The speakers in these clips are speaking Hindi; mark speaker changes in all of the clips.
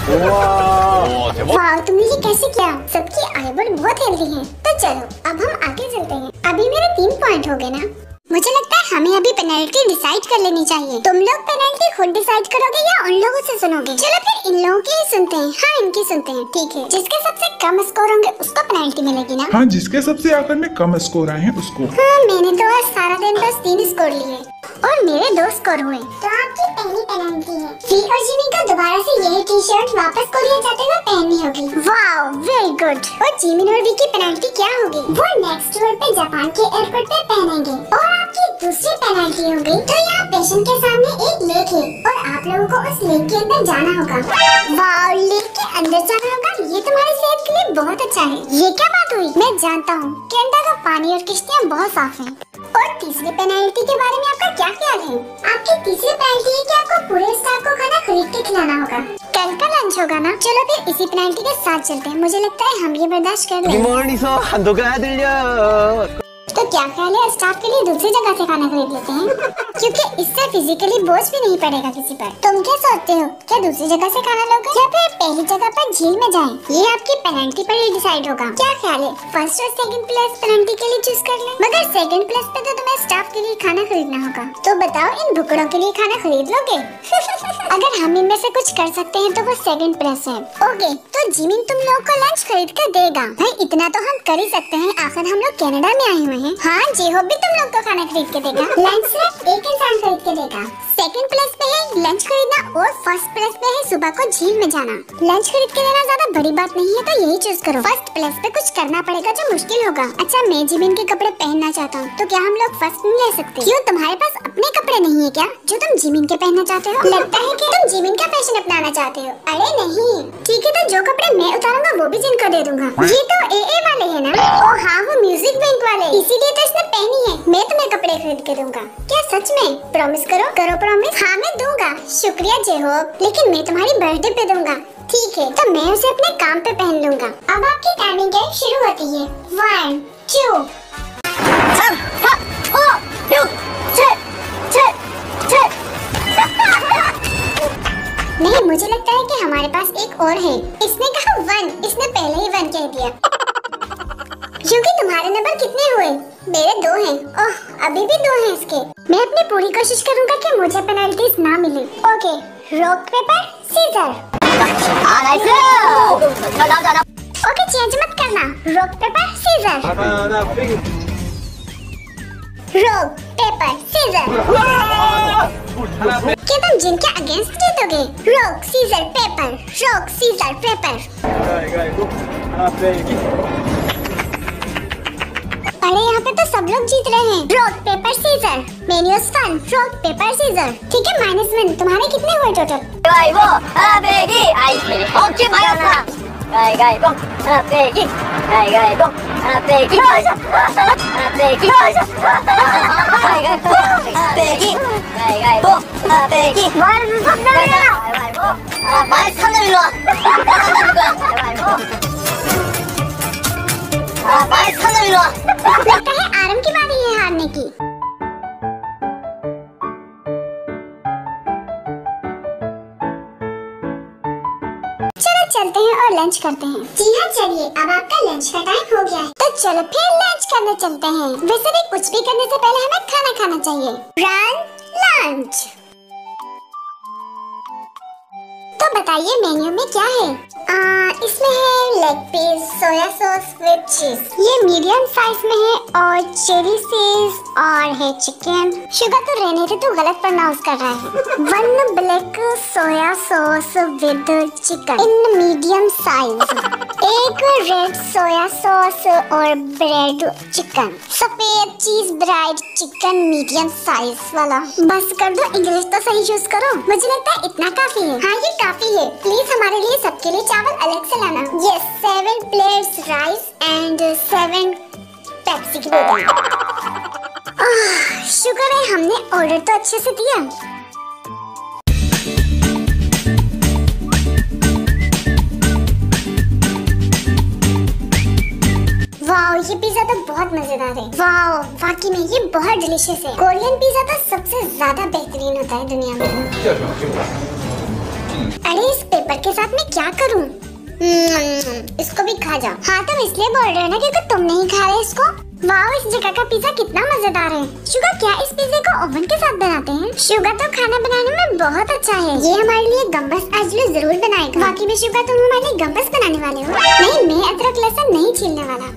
Speaker 1: वाह, तुमने ये कैसे किया? सबकी आईबॉल बहुत हेल्दी है। तो चलो अब हम आगे चलते हैं। अभी मेरे 3 पॉइंट हो गए ना। मुझे लगता है हमें अभी पेनल्टी डिसाइड कर लेनी चाहिए। तुम लोग पेनल्टी खुद डिसाइड करोगे या उन लोगों से सुनोगे? चलो फिर इन लोगों की ही सुनते हैं। हाँ, इनकी सुनते हैं। ठीक है, जिसके सबसे कम स्कोर होंगे उसको पेनल्टी मिलेगी ना?
Speaker 2: हाँ, जिसके सबसे आखिर में कम स्कोर आए हैं उसको।
Speaker 1: हाँ, मैंने तो आज सारा दिन बस 3 स्कोर लिए और मेरे 2 स्कोर हुए। तो आपकी पहली पेनल्टी है, वी और जिमी को दोबारा से यही टी शर्ट वापस कोरिया जाते हुए पहननी होगी। Wow, very good. और जिमी और वी की पेनल्टी क्या होगी? वो नेक्स्ट टूर पे जापान के एयरपोर्ट पे पहनेंगे। और आपकी दूसरी पेनल्टी होगी, तो यहाँ पेशेंट के सामने एक लेक है और आप लोगों को उस लेक के अंदर जाना होगा। वाओ, लेक के अंदर जाना होगा, ये तुम्हारी सेहत के लिए बहुत अच्छा है। ये क्या बात हुई? मैं जानता हूँ कनाडा का पानी और किश्तियाँ बहुत साफ हैं। और तीसरी पेनल्टी के बारे में आपका क्या ख्याल है? आपकी तीसरी पेनल्टी है कि आपको पूरे स्टाफ को खाना खरीद के खिलाना होगा। कल का लंच होगा ना? चलो फिर इसी पेनल्टी के साथ चलते हैं। मुझे लगता है हम ये बर्दाश्त कर लेंगे। तो क्या ख्याल है, स्टाफ के लिए दूसरी जगह से खाना खरीद लेते हैं क्योंकि इससे फिजिकली बोझ भी नहीं पड़ेगा किसी पर। तुम क्या सोचते हो, क्या दूसरी जगह से खाना लोगे या फिर पहली जगह पर झील में जाएं? ये आपकी पेनल्टी पर ही डिसाइड होगा। क्या ख्याल है, फर्स्ट और सेकंड प्लेस पेनल्टी के लिए चूज कर लें? मगर सेकंड प्लेस पे तो तुम्हें स्टाफ के लिए खाना खरीदना होगा। तो बताओ, इन भुकड़ों के लिए खाना खरीद लोगे? अगर हम इनमें से कुछ कर सकते हैं तो वो सेकंड प्लेस है। ओके, तो जिमिन तुम लोग को लंच खरीद कर देगा। भाई इतना तो हम कर ही सकते हैं, आखिर हम लोग कनाडा में आए हुए हैं। हाँ, जेहोब भी तुम लोग को खाना खरीद के देगा। लंच सिर्फ एक इंसान खरीद के देगा। सेकंड प्लेस पे है लंच खरीदना और फर्स्ट प्लेस पे है सुबह को झील में जाना। लंच खरीद के देना ज्यादा बड़ी बात नहीं है, तो यही चूज करो। फर्स्ट प्लेस पे कुछ करना पड़ेगा जो मुश्किल होगा। अच्छा, मैं जिमिन के कपड़े पहनना चाहता हूँ, तो क्या हम लोग फर्स्ट नहीं ले सकते? क्यों, तुम्हारे पास अपने कपड़े नहीं है क्या जो तुम जिमिन के पहनना चाहते हो? लगता है कि तुम जिमिन का फैशन अपनाना चाहते हो। अरे नहीं, ठीक है, तो जो कपड़े मैं उतारूंगा वो भी जिनको दे दूंगा। ये तो AA वाले है ना? ओ हाँ, वो म्यूजिक बैंक वाले, इसीलिए तो इसने पहनी है। मैं तुम्हें कपड़े खरीद के दूंगा। क्या सच में? प्रॉमिस करो प्रॉमिस। हाँ, मैं दूंगा। शुक्रिया जेहोब, लेकिन मैं तुम्हारी बर्थडे पे दूंगा। ठीक है, तो मैं उसे अपने काम पे पहन लूंगा। अब आपकी टाइमिंग शुरू होती है। 1 2 3 4 नहीं, मुझे लगता है कि हमारे पास एक और है। इसने कहा 1, इसने पहले ही 1 कह दिया। क्योंकि तुम्हारे नंबर कितने हुए? मेरे 2 हैं। ओह, अभी भी 2 हैं इसके। मैं अपनी पूरी कोशिश करूंगा कि मुझे पेनल्टीज ना मिले। Okay, rock paper scissors. Okay, change मत करना। Rock paper scissors. Rock paper scissors. क्या तुम जिनके अगेंस्ट जीतोगे? Rock scissors paper, rock scissors paper. अरे यहाँ पे तो सब लोग जीत रहे हैं। Rock paper scissors. Minus one. Rock paper scissors. ठीक है, -1। तुम्हारे कितने हुए टोटल? लगता है आरम की बारी है हारने की। चलो चलते हैं और लंच करते हैं। जी हाँ, चलिए, अब आपका लंच का टाइम हो गया है, तो चलो फिर लंच करने चलते हैं। वैसे भी कुछ भी करने से पहले हमें खाना खाना चाहिए। Run lunch. तो बताइए मेन्यू में क्या है? इसमें है leg piece, soya sauce with cheese. ये मीडियम साइज में है और चेरी सीज और है चिकन। शुगर तो रहने दे, तू गलत प्रोनाउंस कर रहा है। 1 black soya sauce with chicken in medium size. 1 red soya sauce और ब्रेड चिकन। सफेद cheese bride chicken medium size वाला। बस कर दो, इंग्लिश तो सही चूज करो। मुझे लगता है इतना काफी है। हाँ, ये काफी है। प्लीज हमारे लिए सबके लिए चावल अलग से लाना। Yes, 7 plates rice and 7 Pepsi की बोतल। शुक्र है हमने ऑर्डर तो अच्छे से दिया। वाओ, ये पिज्जा तो बहुत मजेदार है। वाओ, वाकई में ये बहुत डिलीशियस है। कोरियन पिज्जा तो सबसे ज्यादा बेहतरीन होता है दुनिया में। अरे इस पेपर के साथ मैं क्या करूं? इसको भी खा जा। हाँ तुम इसलिए बोल रहे हो ना क्योंकि तुम नहीं खा रहे इसको। वाह इस जगह का पिज्जा कितना मजेदार है। शुगा क्या इस पिज्जे को ओवन के साथ बनाते हैं? शुगा तो खाना बनाने में बहुत अच्छा है। ये हमारे लिए गम्बस आजलू जरूर बनाएगा। बाकी में शुगा तुम हमारे लिए गम्बस बनाने वाले हो? नहीं मैं अदरक लहसुन नहीं छीलने वाला।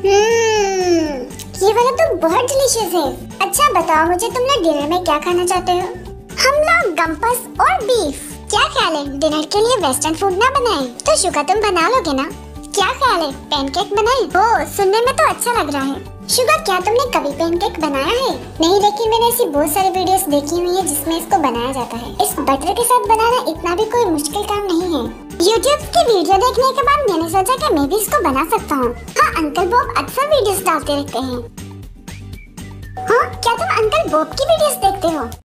Speaker 1: ये वाला तो बहुत डिलीशियस है। अच्छा बताओ मुझे तुम लोग डिनर में क्या खाना चाहते हो? हम लोग गम्बस और बीफ। क्या ख्याल है डिनर के लिए वेस्टर्न फूड ना बनाए? तो शुगा तुम बना लोगे ना? क्या ख्याल है पैनकेक बनाए? ओह सुनने में तो अच्छा लग रहा है। शुगा क्या तुमने कभी पैनकेक बनाया है? नहीं लेकिन मैंने ऐसी बहुत सारी वीडियोस देखी हुई है जिसमें इसको बनाया जाता है। इस बटर के साथ बनाना इतना भी कोई मुश्किल काम नहीं है। YouTube की वीडियो देखने के बाद मैंने सोचा कि मैं भी इसको बना सकता हूँ। हाँ अंकल बॉब अक्सर वीडियोस डालते रहते हैं। हाँ क्या तुम अंकल बॉब की वीडियोस देखते हो?